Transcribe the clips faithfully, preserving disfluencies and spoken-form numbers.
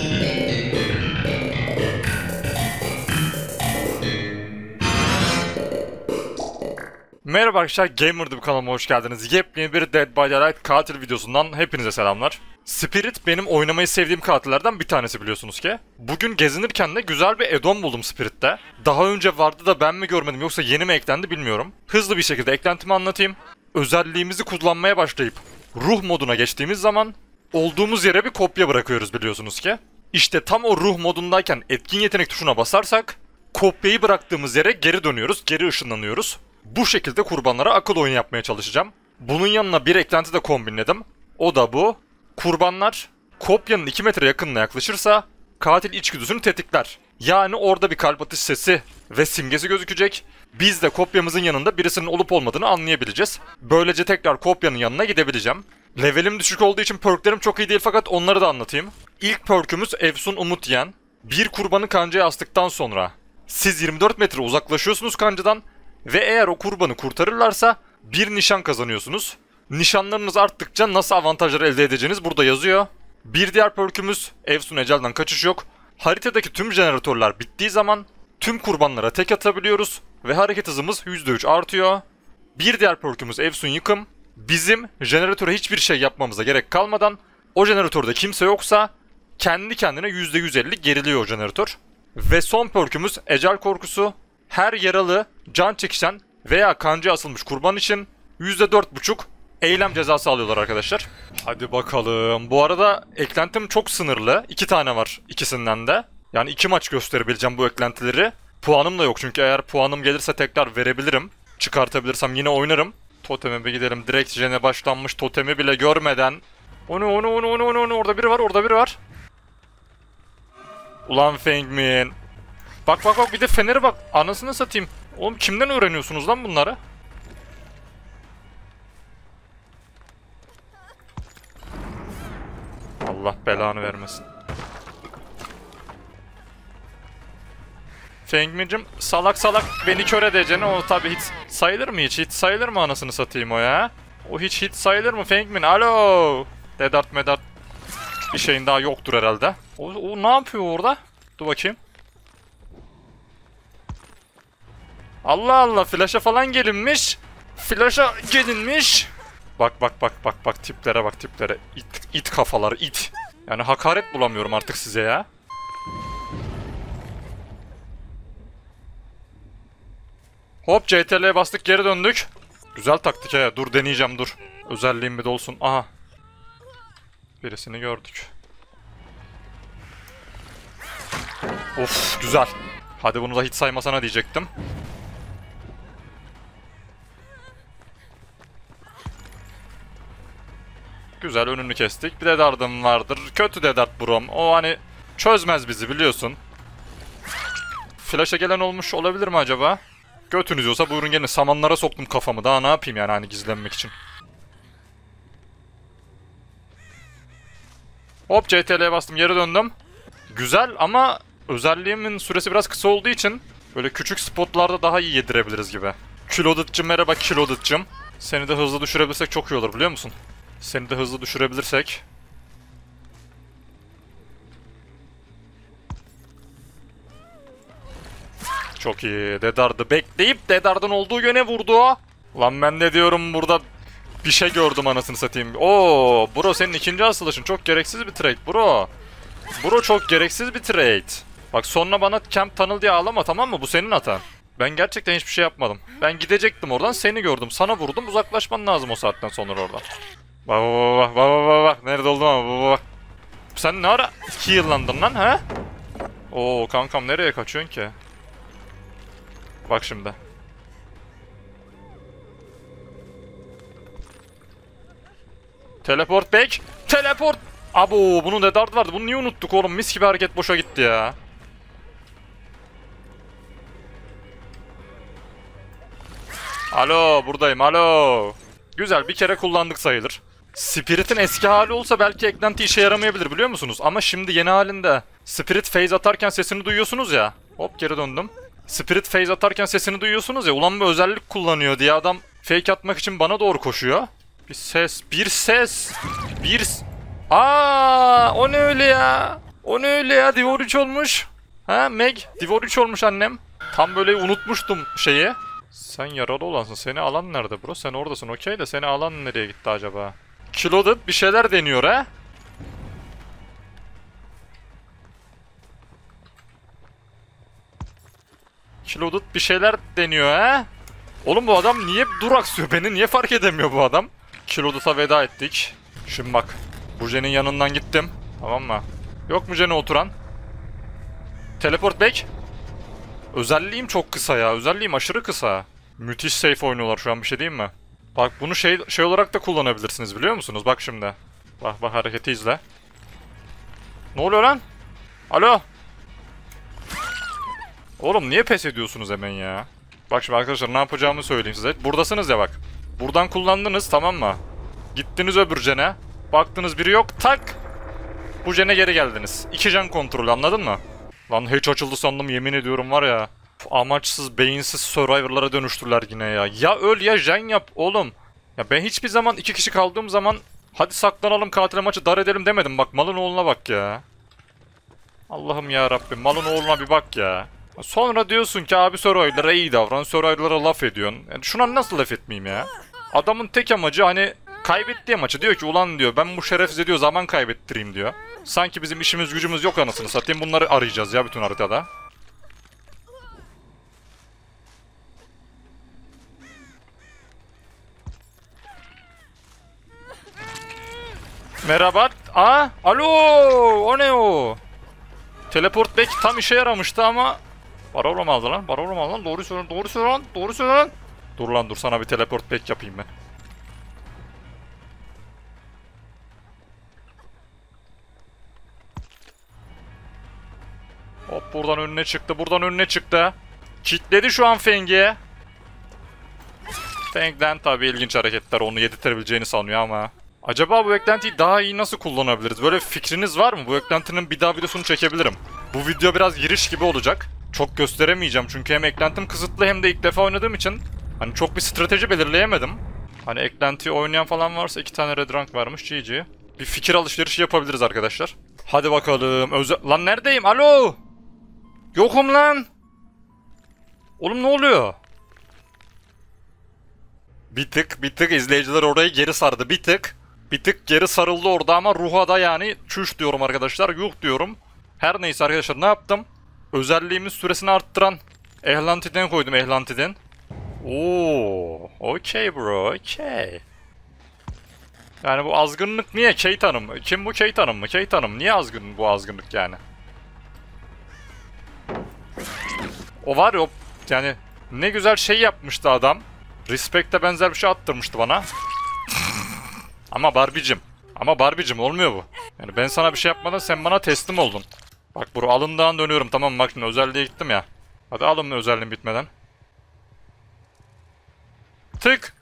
Merhaba arkadaşlar, Gamer'dı bu kanalıma hoş geldiniz. Yepyeni bir Dead by Daylight katil videosundan hepinize selamlar. Spirit benim oynamayı sevdiğim katillerden bir tanesi biliyorsunuz ki. Bugün gezinirken de güzel bir add-on buldum Spirit'te. Daha önce vardı da ben mi görmedim yoksa yeni mi eklendi bilmiyorum. Hızlı bir şekilde eklentimi anlatayım. Özelliğimizi kullanmaya başlayıp ruh moduna geçtiğimiz zaman olduğumuz yere bir kopya bırakıyoruz biliyorsunuz ki. İşte tam o ruh modundayken etkin yetenek tuşuna basarsak kopyayı bıraktığımız yere geri dönüyoruz, geri ışınlanıyoruz. Bu şekilde kurbanlara akıl oyunu yapmaya çalışacağım. Bunun yanına bir eklenti de kombinledim. O da bu. Kurbanlar kopyanın iki metre yakınına yaklaşırsa katil içgüdüsünü tetikler. Yani orada bir kalp atış sesi ve simgesi gözükecek. Biz de kopyamızın yanında birisinin olup olmadığını anlayabileceğiz. Böylece tekrar kopyanın yanına gidebileceğim. Levelim düşük olduğu için perklerim çok iyi değil fakat onları da anlatayım. İlk perkümüz Efsun Umut Yiyen. Bir kurbanı kancaya astıktan sonra siz yirmi dört metre uzaklaşıyorsunuz kancadan. Ve eğer o kurbanı kurtarırlarsa bir nişan kazanıyorsunuz. Nişanlarınız arttıkça nasıl avantajlar elde edeceğiniz burada yazıyor. Bir diğer perkümüz Efsun Ecel'den kaçış yok. Haritadaki tüm jeneratörler bittiği zaman tüm kurbanlara tek atabiliyoruz ve hareket hızımız yüzde üç artıyor. Bir diğer perkümüz Efsun Yıkım. Bizim jeneratöre hiçbir şey yapmamıza gerek kalmadan o jeneratörde kimse yoksa kendi kendine yüzde yüz elli geriliyor o jeneratör. Ve son perkümüz Ecel Korkusu. Her yaralı, can çekişen veya kancaya asılmış kurban için yüzde dört buçuk eylem cezası alıyorlar arkadaşlar. Hadi bakalım. Bu arada eklentim çok sınırlı. iki tane var ikisinden de. Yani iki maç gösterebileceğim bu eklentileri. Puanım da yok çünkü eğer puanım gelirse tekrar verebilirim. Çıkartabilirsem yine oynarım. Toteme bir gidelim. Direkt jene başlanmış totemi bile görmeden. Onu onu onu onu onu onu orada biri var orada biri var. Ulan Fengmin. Bak bak bak bir de feneri bak. Anasını satayım. Oğlum kimden öğreniyorsunuz lan bunları? Allah belanı vermesin. Fengmi'cim salak salak beni kör edeceğine o tabi hiç sayılır mı hiç? Hiç sayılır mı anasını satayım o ya? O hiç hiç sayılır mı Fengmin? Alo. Dedart medart bir şeyin daha yoktur herhalde. O, o ne yapıyor orada? Dur bakayım. Allah Allah flash'a falan gelinmiş. Flash'a gelinmiş. Bak bak bak bak bak tiplere bak tiplere. İt, it kafalar it. Yani hakaret bulamıyorum artık size ya. Hop C T L'ye bastık geri döndük. Güzel taktik he. Dur deneyeceğim dur. Özelliğim bir de olsun. Aha. Birisini gördük. Of güzel. Hadi bunu da hiç saymasana diyecektim. Güzel önünü kestik. Bir dedardım vardır. Kötü dedart brom. O hani çözmez bizi biliyorsun. Flash'a gelen olmuş olabilir mi acaba? Götünüz yoksa buyurun gelin. Samanlara soktum kafamı. Daha ne yapayım yani hani gizlenmek için. Hop C T L'ye bastım geri döndüm. Güzel ama özelliğimin süresi biraz kısa olduğu için böyle küçük spotlarda daha iyi yedirebiliriz gibi. Kilodit'cim merhaba Kilodit'cim. Seni de hızlı düşürebilirsek çok iyi olur biliyor musun? Seni de hızlı düşürebilirsek. Çok iyi. Dedardı bekleyip Dedar'dan olduğu yöne vurdu. Lan ben de diyorum burada bir şey gördüm anasını satayım. Oo, bro senin ikinci asılışın çok gereksiz bir trade bro. Bro çok gereksiz bir trade. Bak sonra bana camp tunnel diye ağlama tamam mı? Bu senin hatan. Ben gerçekten hiçbir şey yapmadım. Ben gidecektim oradan seni gördüm. Sana vurdum uzaklaşman lazım o saatten sonra oradan. Bak bak bak bak bak bak nerede oldum ama bak bak. Sen ne ara heal'landın lan ha? Oo kankam nereye kaçıyorsun ki? Bak şimdi. Teleport back. Teleport. Abo bunun dedart vardı. Bunu niye unuttuk oğlum? Mis gibi hareket boşa gitti ya. Alo buradayım alo. Güzel bir kere kullandık sayılır. Spirit'in eski hali olsa belki eklenti işe yaramayabilir biliyor musunuz? Ama şimdi yeni halinde Spirit phase atarken sesini duyuyorsunuz ya. Hop geri döndüm. Spirit phase atarken sesini duyuyorsunuz ya. Ulan bir özellik kullanıyor diye adam fake atmak için bana doğru koşuyor. Bir ses, bir ses, bir... Aa, o ne öyle ya? O ne öyle ya? Divor üç olmuş. Ha Meg? Divor üç olmuş annem. Tam böyle unutmuştum şeyi. Sen yaralı olansın. Seni alan nerede bro? Sen oradasın okey de seni alan nereye gitti acaba? Kiloded bir şeyler deniyor ha? Kiloded bir şeyler deniyor ha? Oğlum bu adam niye duraksıyor? Beni niye fark edemiyor bu adam? Kiloded'a veda ettik. Şimdi bak. Bu Jen'in yanından gittim. Tamam mı? Yok mu Jen'e oturan? Teleport back. Özelliğim çok kısa ya. Özelliğim aşırı kısa. Müthiş safe oynuyorlar şu an, bir şey diyeyim mi? Bak bunu şey şey olarak da kullanabilirsiniz biliyor musunuz? Bak şimdi. Bak bak hareketi izle. Ne oluyor lan? Alo. Oğlum niye pes ediyorsunuz hemen ya? Bak şimdi arkadaşlar ne yapacağımı söyleyeyim size. Buradasınız ya bak. Buradan kullandınız tamam mı? Gittiniz öbür Jen'e. Baktınız biri yok tak. Bu Jen'e geri geldiniz. İki Jen kontrolü, anladın mı? Lan hiç açıldı sandım, yemin ediyorum var ya. Amaçsız, beyinsiz Survivor'lara dönüştüler yine ya. Ya öl ya Jen yap oğlum. Ya ben hiçbir zaman iki kişi kaldığım zaman hadi saklanalım katile maçı dar edelim demedim. Bak malın oğluna bak ya. Allah'ım ya Rabbim, malın oğluna bir bak ya. Sonra diyorsun ki abi Survivor'lara iyi davran, Survivor'lara laf ediyorsun. Yani şuna nasıl laf etmeyeyim ya? Adamın tek amacı hani kaybettiği maçı, diyor ki ulan diyor ben bu şerefsize diyor zaman kaybettireyim diyor. Sanki bizim işimiz gücümüz yok anasını satayım, bunları arayacağız ya bütün haritada. Merhaba. Aa, alo. O ne o? Teleport back tam işe yaramıştı ama Barovra mı aldı lan? Barovra mı aldı lan? Doğru söyle, doğru söyle lan. Doğru söyle lan. Dur lan dur, sana bir teleport back yapayım ben. Hop buradan önüne çıktı, buradan önüne çıktı. Kitledi şu an Feng'i. Feng'den tabii ilginç hareketler, onu yedirtebileceğini sanıyor ama. Acaba bu eklentiyi daha iyi nasıl kullanabiliriz? Böyle fikriniz var mı? Bu eklentinin bir daha videosunu çekebilirim. Bu video biraz giriş gibi olacak. Çok gösteremeyeceğim çünkü hem eklentim kısıtlı hem de ilk defa oynadığım için hani çok bir strateji belirleyemedim. Hani eklentiyi oynayan falan varsa iki tane red rank varmış, G G. Bir fikir alışverişi yapabiliriz arkadaşlar. Hadi bakalım. Özel... Lan neredeyim? Alo! Yokum lan! Oğlum ne oluyor? Bir tık bir tık izleyiciler orayı geri sardı. Bir tık. Bir tık geri sarıldı orada ama ruha da yani çüş diyorum arkadaşlar. Yuh diyorum. Her neyse arkadaşlar ne yaptım? Özelliğimiz süresini arttıran Ehlantiden koydum, Ehlantiden. Oo, okey bro, okey. Yani bu azgınlık niye? Kate Hanım. Kim bu, Kate Hanım mı? Kate Hanım niye azgın bu azgınlık yani? O var ya o, yani ne güzel şey yapmıştı adam. Respect'e benzer bir şey attırmıştı bana. Ama Barbie'cim. Ama Barbie'cim olmuyor bu. Yani ben sana bir şey yapmadan sen bana teslim oldun. Bak bro, alından dönüyorum tamam mı? Bak şimdi özelliğe gittim ya. Hadi alın özelliğim bitmeden. Tık.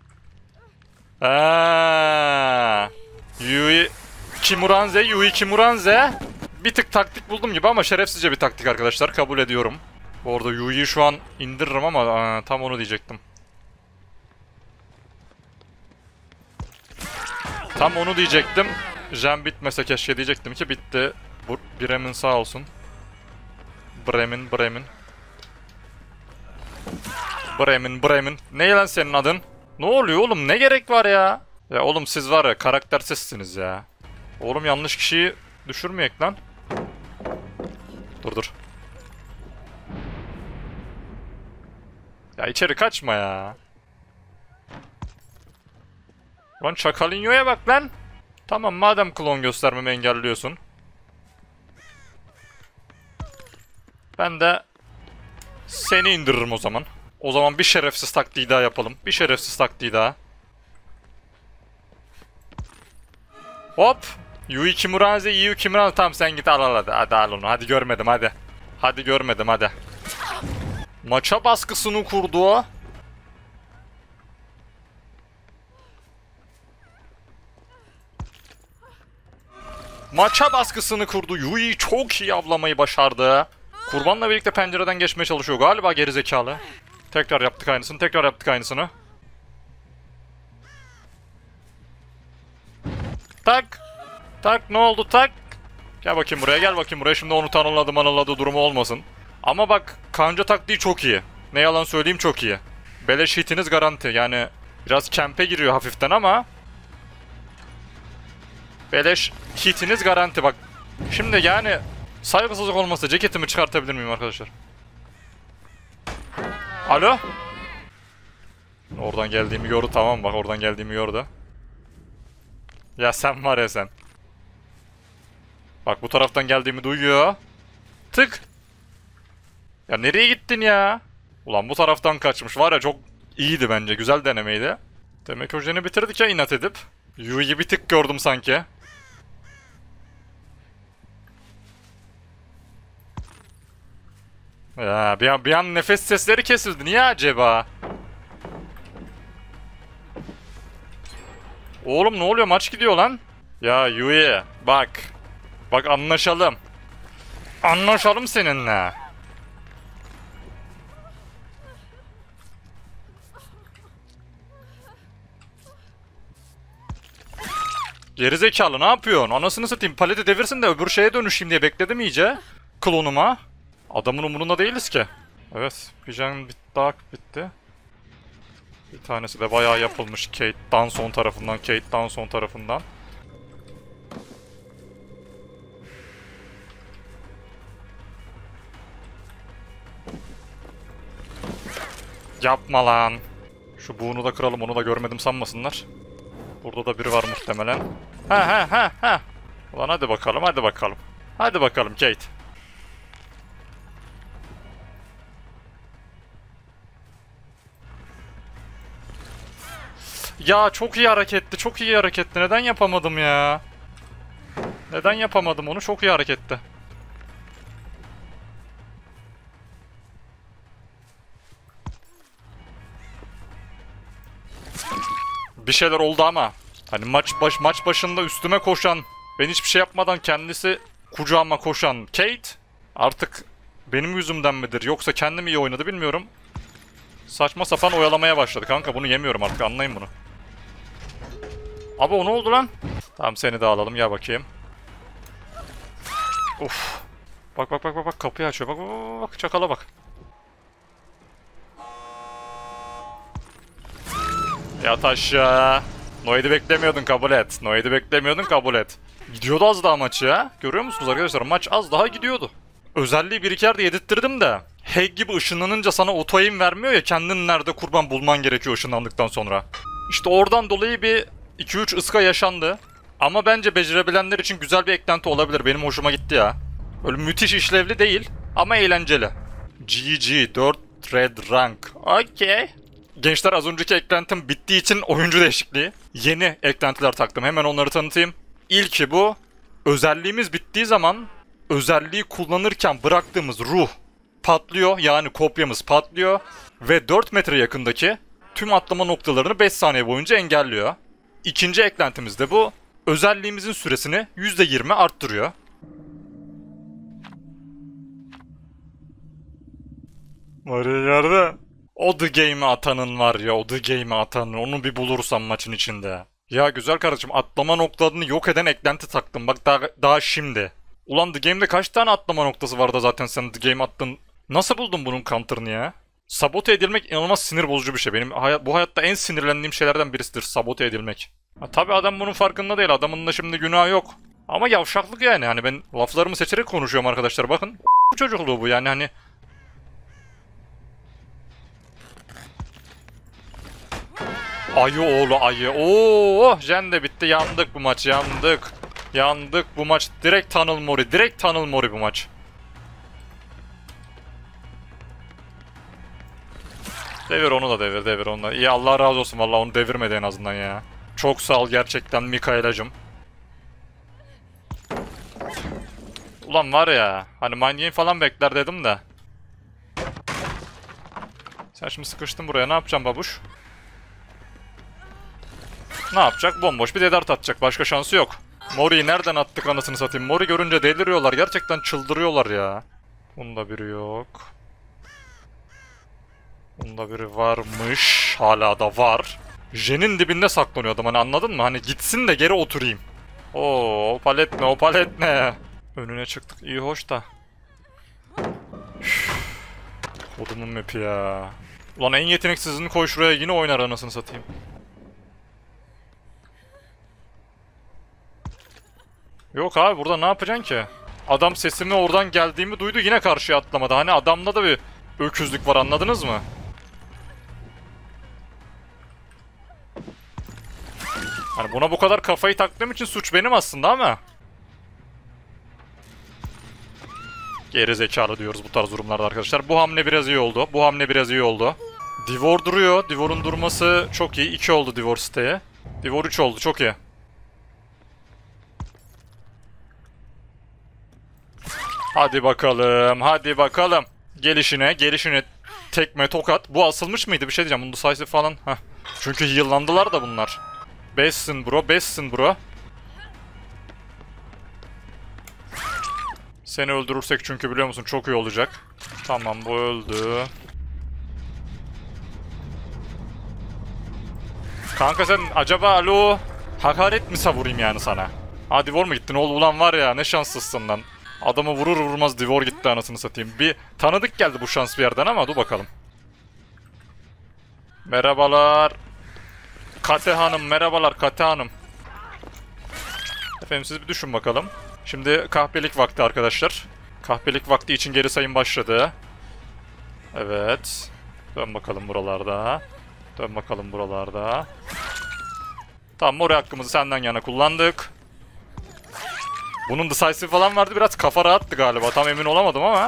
Aaaa. Yui Kimuranze, Yui Kimuranze. Bir tık taktik buldum gibi ama şerefsizce bir taktik arkadaşlar, kabul ediyorum. Bu arada Yui'yi şu an indiririm ama aa, tam onu diyecektim. Tam onu diyecektim. Jen bitmese keşke diyecektim ki bitti. Bu Bremen sağ olsun. Bremen, Bremen. Bremen, Bremen. Ne lan senin adın? Ne oluyor oğlum? Ne gerek var ya? Ya oğlum siz var ya karaktersizsiniz ya. Oğlum yanlış kişiyi düşürmeyek lan. Dur dur. Ya içeri kaçma ya. Lan Çakalinyo'ya bak lan. Tamam madem klon göstermemi engelliyorsun. Ben de seni indiririm o zaman. O zaman bir şerefsiz taktiği daha yapalım. Bir şerefsiz taktiği daha. Hop. Yui Kimuranze, Yui Kimuranze. Tamam sen git al al hadi. Hadi al onu. Hadi görmedim hadi. Hadi görmedim hadi. Maça baskısını kurdu. Maça baskısını kurdu. Yui çok iyi avlamayı başardı. Kurbanla birlikte pencereden geçmeye çalışıyor galiba gerizekalı. Tekrar yaptık aynısını, tekrar yaptık aynısını. Tak. Tak ne oldu tak? Gel bakayım buraya, gel bakayım buraya. Şimdi onu tanıladı manıladı durumu olmasın. Ama bak kanca taktiği çok iyi. Ne yalan söyleyeyim, çok iyi. Beleş hitiniz garanti. Yani biraz kempe giriyor hafiften ama beleş hitiniz garanti bak. Şimdi yani saygısızlık olmasa ceketimi çıkartabilir miyim arkadaşlar? Alo? Oradan geldiğimi gördü, tamam bak, oradan geldiğimi gördü. Ya sen var ya sen. Bak bu taraftan geldiğimi duyuyor. Tık. Ya nereye gittin ya? Ulan bu taraftan kaçmış. Var ya, çok iyiydi bence. Güzel denemeydi. Demek hocayı bitirdik ya inat edip. Yui'yi bir tık gördüm sanki. Ya bir an, bir an nefes sesleri kesildi. Niye acaba? Oğlum ne oluyor? Maç gidiyor lan. Ya Yui bak. Bak anlaşalım. Anlaşalım seninle. Gerizekalı ne yapıyorsun? Anasını satayım, paleti devirsin de öbür şeye dönüşeyim diye bekledim iyice. Klonuma. Adamın umurunda değiliz ki. Evet, bir can bit daha bitti. Bir tanesi de bayağı yapılmış Kate Danson tarafından, Kate Danson tarafından. Yapma lan. Şu buğunu da kıralım, onu da görmedim sanmasınlar. Burada da biri var muhtemelen. Ha ha ha ha. Ulan hadi bakalım, hadi bakalım. Hadi bakalım Kate. Ya çok iyi hareketti, çok iyi hareketti. Neden yapamadım ya? Neden yapamadım onu? Çok iyi hareketti. Bir şeyler oldu ama. Hani maç baş maç başında üstüme koşan, ben hiçbir şey yapmadan kendisi kucağıma koşan Kate artık benim yüzümden midir yoksa kendim iyi oynadı bilmiyorum. Saçma sapan oyalamaya başladı kanka, bunu yemiyorum artık, anlayın bunu. Abi o ne oldu lan? Tamam seni de alalım, gel bakayım. Uf. Bak bak bak bak bak kapıyı açıyor, bak bak bak, bak çakala bak. Yat aşağı. Noid'i beklemiyordun, kabul et. Noid'i beklemiyordun, kabul et. Gidiyordu az daha maç ya. Görüyor musunuz arkadaşlar? Maç az daha gidiyordu. Özelliği bir iki yerde yedirttirdim de. Hack gibi ışınlanınca sana auto aim vermiyor ya, kendin nerede kurban bulman gerekiyor ışınlandıktan sonra. İşte oradan dolayı bir iki üç ıska yaşandı. Ama bence becerebilenler için güzel bir eklenti olabilir. Benim hoşuma gitti ya. Öyle müthiş işlevli değil ama eğlenceli. G G dört red rank. Okey. Gençler az önceki eklentim bittiği için oyuncu değişikliği. Yeni eklentiler taktım. Hemen onları tanıtayım. İlki bu. Özelliğimiz bittiği zaman özelliği kullanırken bıraktığımız ruh patlıyor. Yani kopyamız patlıyor. Ve dört metre yakındaki tüm atlama noktalarını beş saniye boyunca engelliyor. İkinci eklentimiz de bu. Özelliğimizin süresini yüzde yirmi arttırıyor. Var ya yerde. O The Game'i atanın var ya, o The Game'i atanın, onu bir bulursam maçın içinde. Ya güzel kardeşim, atlama noktalarını yok eden eklenti taktım bak daha, daha şimdi. Ulan The Game'de kaç tane atlama noktası vardı zaten, sen The Game attın. Nasıl buldun bunun counter'ını ya? Sabote edilmek inanılmaz sinir bozucu bir şey. Benim hay- bu hayatta en sinirlendiğim şeylerden birisidir sabote edilmek. Ha, tabii adam bunun farkında değil, adamın da şimdi günahı yok. Ama yavşaklık yani, hani ben laflarımı seçerek konuşuyorum arkadaşlar, bakın. Bu çocukluğu bu yani, hani. Ayı oğlu ayı. Oo, Jen de bitti. Yandık bu maç. Yandık. Yandık bu maç. Direkt Tunnel Mori. Direkt Tunnel Mori bu maç. Devir onu da devir. Devir onu da. İyi, Allah razı olsun. Vallahi onu devirmedi en azından ya. Çok sağ ol gerçekten Mikael'cım. Ulan var ya. Hani mind game falan bekler dedim de. Sen şimdi sıkıştın buraya. Ne yapacaksın babuş? Ne yapacak? Bomboş bir dedart atacak. Başka şansı yok. Mori'yi nereden attık anasını satayım. Mori görünce deliriyorlar. Gerçekten çıldırıyorlar ya. Bunda biri yok. Bunda biri varmış. Hala da var. Jen'in dibinde saklanıyor adam. Hani anladın mı? Hani gitsin de geri oturayım. Oo, o palet ne? O palet ne? Önüne çıktık. İyi hoş da. Odumun map'i ya. Ulan en yeteneksizini koy şuraya, yine oynar anasını satayım. Yok abi, burada ne yapacaksın ki? Adam sesimi oradan geldiğimi duydu, yine karşıya atlamadı. Hani adamda da bir öküzlük var, anladınız mı? Hani buna bu kadar kafayı taktığım için suç benim aslında ama. Geri zekalı diyoruz bu tarz durumlarda arkadaşlar. Bu hamle biraz iyi oldu. Bu hamle biraz iyi oldu. Divor duruyor. Divor'un durması çok iyi. iki oldu Divor siteye. Divor üç oldu. Çok iyi. Hadi bakalım. Hadi bakalım. Gelişine, gelişine tekme, tokat. Bu asılmış mıydı? Bir şey diyeceğim. Bunun decisive falan. Heh. Çünkü heal'landılar da bunlar. Bestsin bro. Bestsin bro. Seni öldürürsek çünkü biliyor musun çok iyi olacak. Tamam, bu öldü. Kanka sen acaba alo hakaret mi savurayım yani sana? Ha, Divor mu gittin oğlum? Ulan var ya, ne şanslısın lan. Adamı vurur vurmaz Divor gitti anasını satayım. Bir tanıdık geldi bu şans bir yerden ama dur bakalım. Merhabalar. Kate Hanım, merhabalar Kate Hanım. Efendim siz bir düşün bakalım. Şimdi kahpelik vakti arkadaşlar. Kahpelik vakti için geri sayım başladı. Evet. Dön bakalım buralarda. Dön bakalım buralarda. Tamam, oraya hakkımızı senden yana kullandık. Bunun decisive falan vardı, biraz kafa rahattı galiba. Tam emin olamadım ama.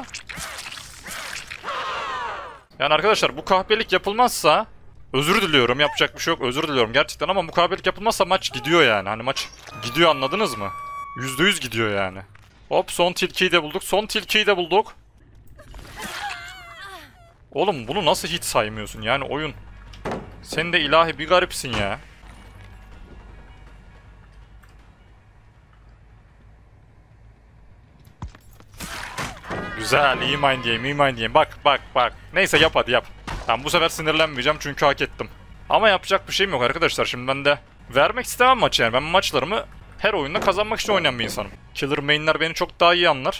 Yani arkadaşlar bu kahpelik yapılmazsa özür diliyorum, yapacak bir şey yok, özür diliyorum gerçekten ama bu kahpelik yapılmazsa maç gidiyor yani. Hani maç gidiyor, anladınız mı? yüzde yüz gidiyor yani. Hop, son tilkiyi de bulduk. Son tilkiyi de bulduk. Oğlum bunu nasıl hiç saymıyorsun yani oyun? Sen de ilahi bir garipsin ya. Güzel, iyi mind game, iyi mind game. Bak bak bak. Neyse yap hadi yap. Tamam, bu sefer sinirlenmeyeceğim çünkü hak ettim. Ama yapacak bir şeyim yok arkadaşlar. Şimdi ben de vermek istemem maçı yani. Ben maçlarımı her oyunda kazanmak için oynayan bir insanım. Killer main'ler beni çok daha iyi anlar.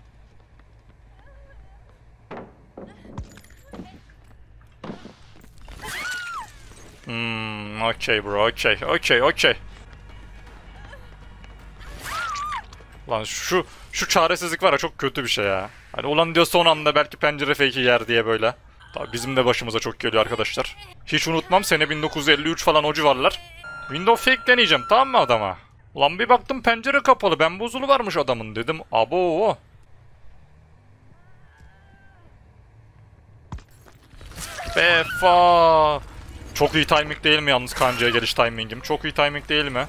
Hmm, okey bro, okey, okey, okey. Lan şu şu çaresizlik var ya, çok kötü bir şey ya. Hani ulan diyor son anda belki pencere fake'i yer diye böyle. Tabii bizim de başımıza çok geliyor arkadaşlar. Hiç unutmam, sene bin dokuz yüz elli üç falan o civarlar. Window fake deneyeceğim, tamam mı adama? Ulan bir baktım pencere kapalı, ben bozulu varmış adamın, dedim abo. Befa. Çok iyi timing değil mi yalnız kancaya geliş timingim? Çok iyi timing değil mi?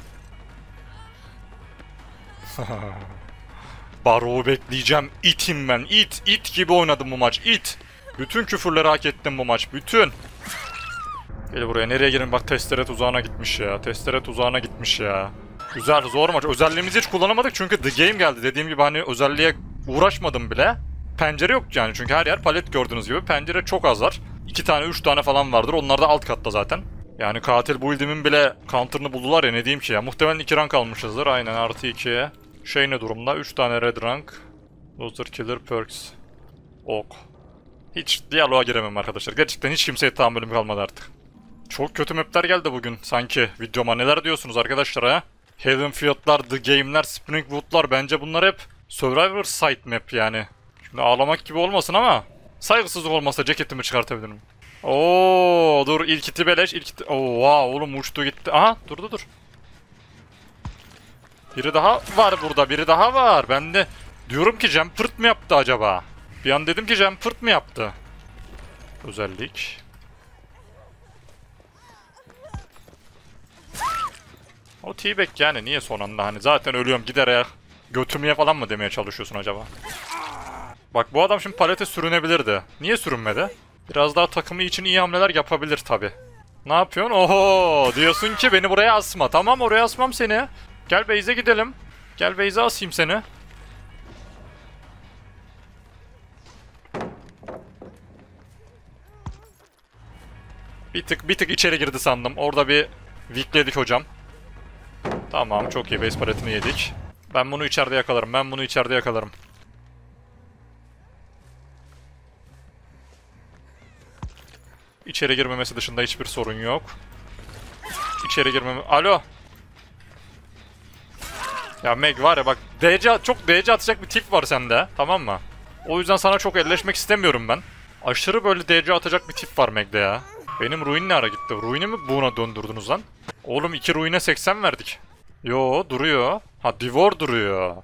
Baro'u bekleyeceğim. İtim ben. İt. İt gibi oynadım bu maç. İt. Bütün küfürleri hak ettim bu maç. Bütün. Gel buraya. Nereye girin? Bak testere tuzağına gitmiş ya. Testere tuzağına gitmiş ya. Güzel. Zor maç. Özelliğimizi hiç kullanamadık çünkü The Game geldi. Dediğim gibi hani özelliğe uğraşmadım bile. Pencere yok yani. Çünkü her yer palet gördüğünüz gibi. Pencere çok az var. iki tane üç tane falan vardır. Onlar da alt katta zaten. Yani katil build'imin bile counter'ını buldular ya, ne diyeyim ki ya. Muhtemelen iki rank almışızdır. Aynen, artı iki. Şey ne durumda? üç tane red rank. Loser killer perks. Ok. Hiç diyaloğa giremem arkadaşlar. Gerçekten hiç kimseye tahammülüm kalmadı artık. Çok kötü mapler geldi bugün sanki. Videoma neler diyorsunuz arkadaşlar ha? Havenfield'lar, The Game'ler, Springwood'lar, bence bunlar hep Survivor site map yani. Şimdi ağlamak gibi olmasın ama saygısızlık olmasa ceketimi çıkartabilirim. Oo dur, ilk iti beleş, ilk iti... Oo wow, oğlum uçtu gitti. Aha, durdu dur. Biri daha var burada, biri daha var. Ben de diyorum ki Jumpert mı yaptı acaba? Bir an dedim ki Jumpert mı yaptı? Özellik. O T-Bag yani niye son anda, hani zaten ölüyorum gider ya. Götürmeye falan mı demeye çalışıyorsun acaba? Bak bu adam şimdi palete sürünebilirdi. Niye sürünmedi? Biraz daha takımı için iyi hamleler yapabilir tabi. Ne yapıyorsun? Oho, diyorsun ki beni buraya asma. Tamam, oraya asmam seni. Gel base'e gidelim. Gel base'e asayım seni. Bir tık bir tık içeri girdi sandım. Orada bir weakledik hocam. Tamam, çok iyi, base paletini yedik. Ben bunu içeride yakalarım. Ben bunu içeride yakalarım. İçeri girmemesi dışında hiçbir sorun yok. İçeri girmeme... Alo. Ya Meg var ya bak, D C çok D C atacak bir tip var sende, tamam mı? O yüzden sana çok elleşmek istemiyorum ben. Aşırı böyle D C atacak bir tip var Meg'de ya. Benim ruin ne ara gitti? Ruin'i mi buna döndürdünüz lan? Oğlum iki ruin'e seksen verdik. Yo duruyor. Ha Divor duruyor.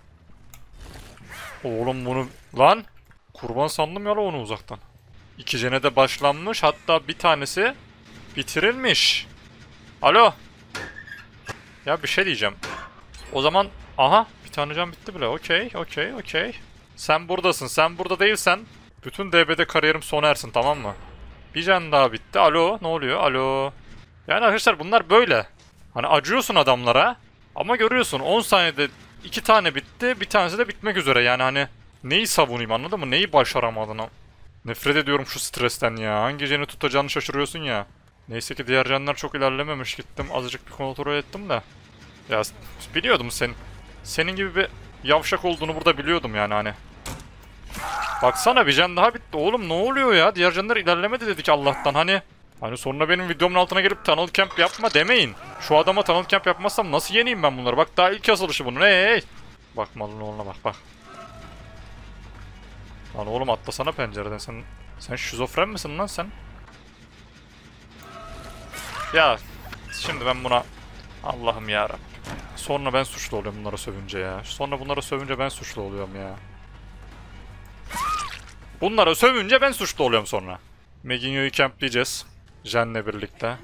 Oğlum bunu... Lan! Kurban sandım ya onu uzaktan. İki jene de başlanmış, hatta bir tanesi bitirilmiş. Alo! Ya bir şey diyeceğim. O zaman... Aha! Bir tane can bitti bile. Okey, okey, okey. Sen buradasın. Sen burada değilsen bütün D B'de kariyerim sona ersin, tamam mı? Bir can daha bitti. Alo, ne oluyor? Alo. Yani arkadaşlar bunlar böyle. Hani acıyorsun adamlara ama görüyorsun on saniyede iki tane bitti, bir tanesi de bitmek üzere. Yani hani neyi savunayım, anladın mı? Neyi başaramadın? Nefret ediyorum şu stresten ya. Hangi jeni tutacağını şaşırıyorsun ya. Neyse ki diğer canlar çok ilerlememiş. Gittim azıcık bir kontrol ettim de. Ya biliyordum senin senin gibi bir yavşak olduğunu burada biliyordum yani hani. Baksana bir can daha bitti. Oğlum ne oluyor ya? Diğer canlar ilerlemedi dedik Allah'tan hani. Hani sonra benim videomun altına gelip tunnel camp yapma demeyin. Şu adama tunnel camp yapmazsam nasıl yeneyim ben bunları? Bak daha ilk yazılışı bunun. Hey hey. Bak malın oğluna bak bak. Lan oğlum atlasana pencereden sen. Sen şizofren misin lan sen? Ya şimdi ben buna... Allah'ım yarabbim. Sonra ben suçlu oluyorum bunlara sövünce ya. Sonra bunlara sövünce ben suçlu oluyorum ya. Bunlara sövünce ben suçlu oluyorum sonra. Meginio'yu campleyeceğiz. Jen'le birlikte.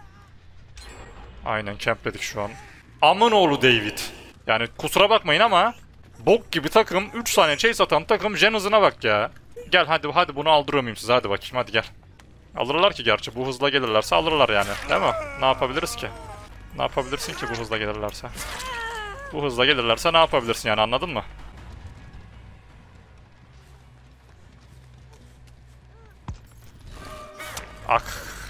Aynen campledik şu an. Aman oğlu David. Yani kusura bakmayın ama bok gibi takım, üç saniye chase atan takım Jen hızına bak ya. Gel hadi hadi bunu aldırıyor muyum size, hadi bakayım hadi gel. Alırlar ki gerçi, bu hızla gelirlerse alırlar yani, değil mi? Ne yapabiliriz ki? Ne yapabilirsin ki bu hızla gelirlerse? Bu hızla gelirlerse ne yapabilirsin yani, anladın mı? Ak.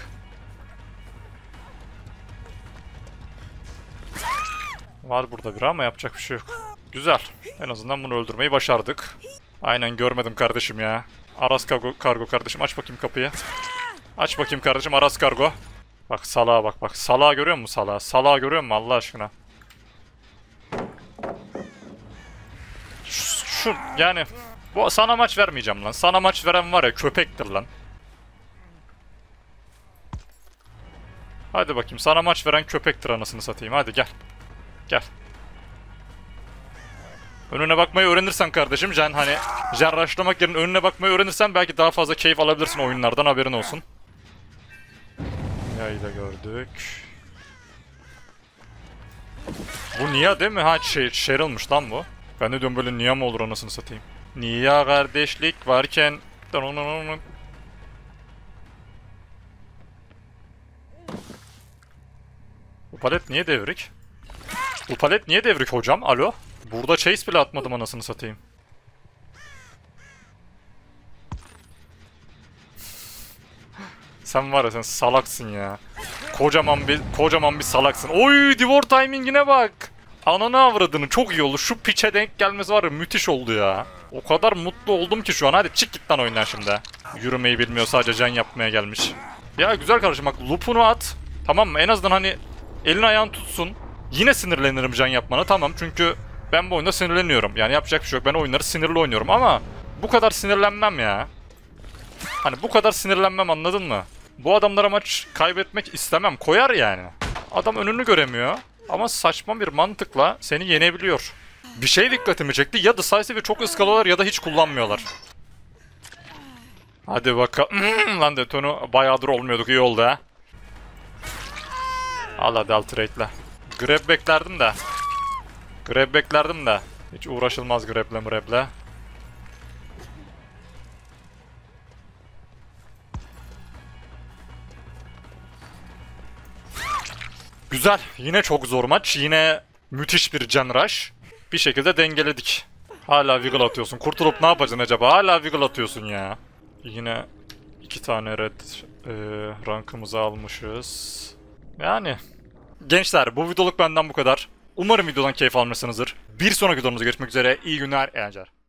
Var burada biri ama yapacak bir şey yok. Güzel. En azından bunu öldürmeyi başardık. Aynen, görmedim kardeşim ya. Aras kargo, kargo kardeşim, aç bakayım kapıyı. Aç bakayım kardeşim, Aras kargo. Bak salağa bak bak. Salağı görüyor musun salağı? Salağı görüyor musun Allah aşkına? Şu, şu yani bu sana maç vermeyeceğim lan. Sana maç veren var ya köpektir lan. Hadi bakayım, sana maç veren köpektir anasını satayım. Hadi gel. Gel. Önüne bakmayı öğrenirsen kardeşim, Jen hani Jen rushlamak yerine önüne bakmayı öğrenirsen belki daha fazla keyif alabilirsin oyunlardan, haberin olsun. Yayı da gördük. Bu Nia değil mi? Ha şey, Cheryl'mış lan bu. Ben de diyorum böyle Nia mı olur anasını satayım. Nia kardeşlik varken... Bu palet niye devrik? Bu palet niye devrik hocam? Alo? Burada chase bile atmadım anasını satayım. Sen var ya, sen salaksın ya. Kocaman bir kocaman bir salaksın. Oy, Divor timingine bak. Ananı avradını, çok iyi oldu. Şu piçe denk gelmesi var ya, müthiş oldu ya. O kadar mutlu oldum ki şu an. Hadi çık git lan oyundan şimdi. Yürümeyi bilmiyor, sadece can yapmaya gelmiş. Ya güzel kardeşim bak, loop'unu at. Tamam mı? En azından hani elin ayağın tutsun. Yine sinirlenirim can yapmana, tamam, çünkü ben bu oyunda sinirleniyorum. Yani yapacak bir şey yok. Ben oyunları sinirli oynuyorum ama bu kadar sinirlenmem ya. Hani bu kadar sinirlenmem, anladın mı? Bu adamlara maç kaybetmek istemem. Koyar yani. Adam önünü göremiyor ama saçma bir mantıkla seni yenebiliyor. Bir şey dikkatimi çekti. Ya Decisive'i çok ıskalıyorlar ya da hiç kullanmıyorlar. Hadi bakalım. Lan detonu bayağıdır olmuyorduk. İyi oldu ha. Al hadi alterate'le. Grab beklerdim de. Grab beklerdim de. Hiç uğraşılmaz grab'le mrab'le. Güzel. Yine çok zor maç. Yine müthiş bir gen rush. Bir şekilde dengeledik. Hala wiggle atıyorsun. Kurtulup ne yapacaksın acaba? Hala wiggle atıyorsun ya. Yine iki tane red e, rankımızı almışız. Yani. Gençler, bu videoluk benden bu kadar. Umarım videodan keyif almışsınızdır. Bir sonraki videomuzda görüşmek üzere. İyi günler, eğlenceler.